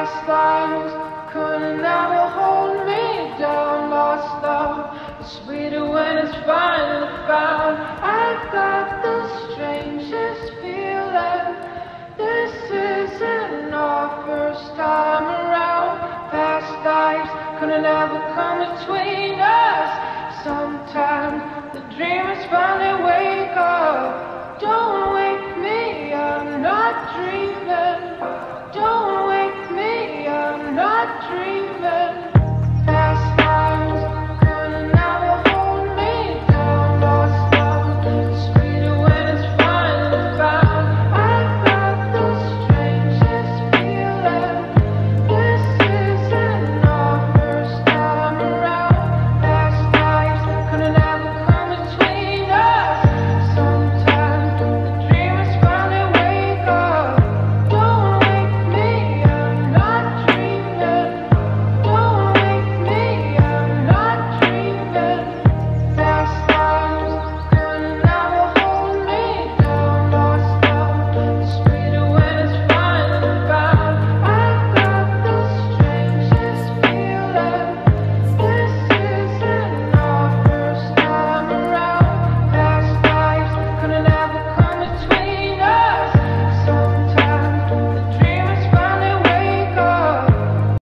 Past lives couldn't ever hold me down. Lost love is sweeter when it's finally found. I've got the strangest feeling. This isn't our first time around. Past lives couldn't ever come between us. Sometimes the dreamers finally wake up. Don't wake me, I'm not dreaming. Don't wake me, I'm not dreaming.